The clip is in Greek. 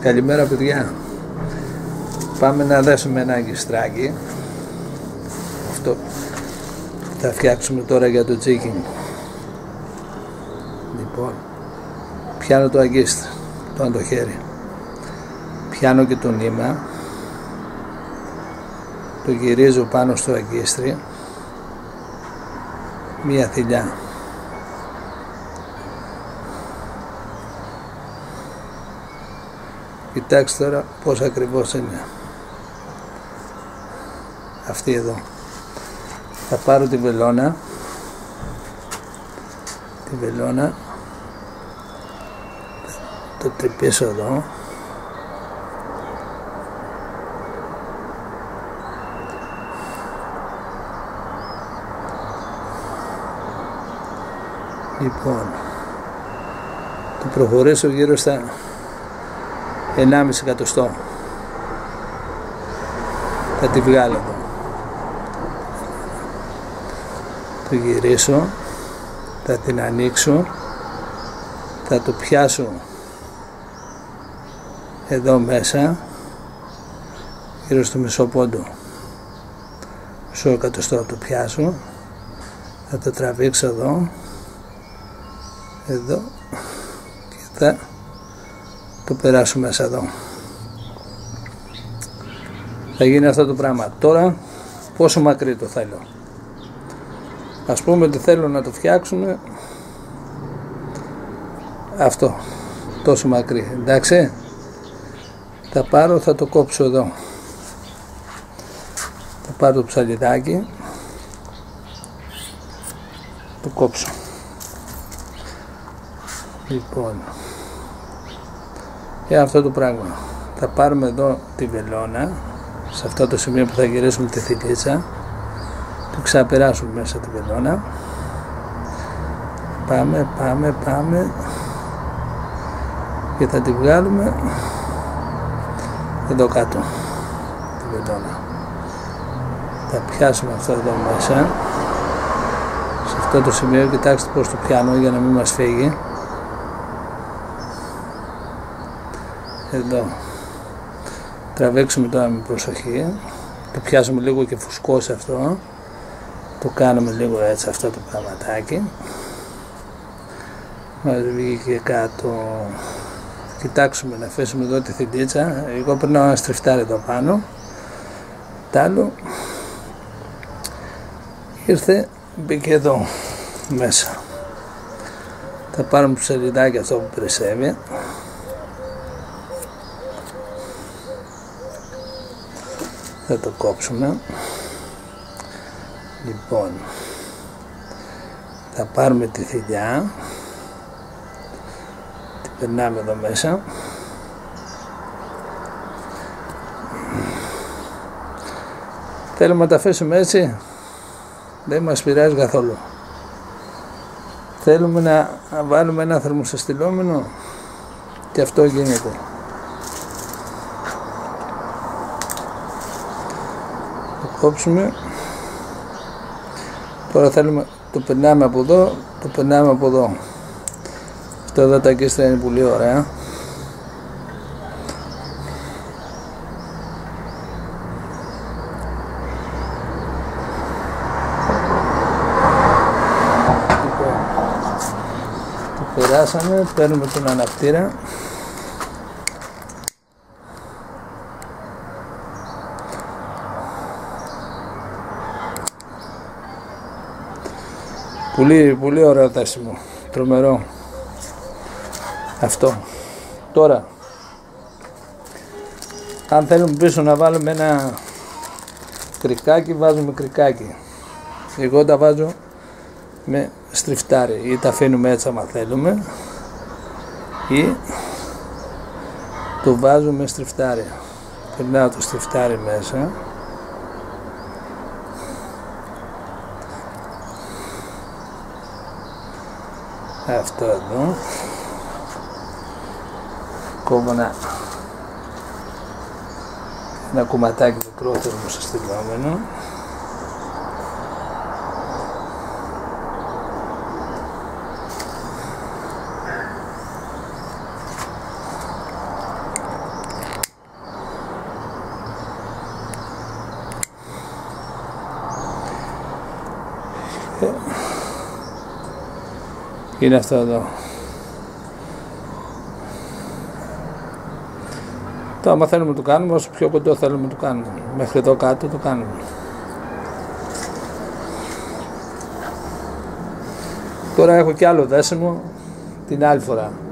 Καλημέρα παιδιά. Πάμε να δέσουμε ένα αγκιστράκι. Αυτό θα φτιάξουμε τώρα για το chicken. Λοιπόν, πιάνω το αγκίστρι, το χέρι, πιάνω και το νήμα, το γυρίζω πάνω στο αγκίστρι, μία θηλιά. Κοιτάξτε τώρα πως ακριβώς είναι αυτή εδώ. Θα πάρω τη βελόνα, το τρυπήσω εδώ, λοιπόν το προχωρήσω γύρω στα 1,5 εκατοστό. Θα τη βγάλω εδώ, το γυρίσω, θα την ανοίξω, θα το πιάσω εδώ μέσα γύρω στο μισό πόντο, μισό εκατοστό το πιάσω, θα το τραβήξω εδώ και θα το περάσω μέσα εδώ. Θα γίνει αυτό το πράγμα. Τώρα πόσο μακρύ το θέλω? Ας πούμε ότι θέλω να το φτιάξουμε αυτό, τόσο μακρύ, εντάξει. Θα πάρω, θα το κόψω εδώ, θα πάρω το ψαλιδάκι, το κόψω. Λοιπόν, και αυτό το πράγμα θα πάρουμε εδώ τη βελόνα, σε αυτό το σημείο που θα γυρίσουμε τη θηλίτσα, το ξαπεράσουμε μέσα τη βελόνα, πάμε και θα τη βγάλουμε εδώ κάτω τη βελόνα. Θα πιάσουμε αυτό εδώ μέσα, σε αυτό το σημείο. Κοιτάξτε πως το πιάνω για να μην μας φύγει. Εδώ τραβήξουμε τώρα με προσοχή, το πιάσουμε λίγο και φουσκώσει αυτό, το κάνουμε λίγο έτσι αυτό το πραγματάκι, μας βγήκε κάτω. Κοιτάξουμε να αφήσουμε εδώ τη θηλίτσα, εγώ περνάω ένα στριφτάρι εδώ πάνω, τ' άλλο ήρθε, μπήκε εδώ μέσα. Θα πάρουμε το ψαλιδάκι αυτό που περισσεύει, θα το κόψουμε. Λοιπόν, θα πάρουμε τη θηλιά, την περνάμε εδώ μέσα, θέλουμε να τα αφήσουμε έτσι, δεν μας πειράζει καθόλου. Θέλουμε να βάλουμε ένα θερμοσυστηλόμενο, και αυτό γίνεται. Κόψουμε. Τώρα θέλουμε, το περνάμε από εδώ, το περνάμε από εδώ. Αυτό εδώ τα αγκίστρα είναι πολύ ωραία. Λοιπόν, το περάσαμε, παίρνουμε τον αναπτήρα. Πολύ ωραίο δέσιμο, τρομερό αυτό. Τώρα, αν θέλουμε πίσω να βάλουμε ένα κρικάκι, βάζουμε κρικάκι. Εγώ τα βάζω με στριφτάρι, ή τα αφήνουμε έτσι άμα θέλουμε, ή το βάζω με στριφτάρι. Περνάω το στριφτάρι μέσα, αυτό εδώ, κόβω ένα κομματάκι μικρό θερμοσυστηλόμενο, Είναι αυτό εδώ. Τώρα άμα θέλουμε να το κάνουμε, όσο πιο κοντό θέλουμε να το κάνουμε. Μέχρι εδώ κάτω το κάνουμε. Τώρα έχω κι άλλο δέσιμο την άλλη φορά.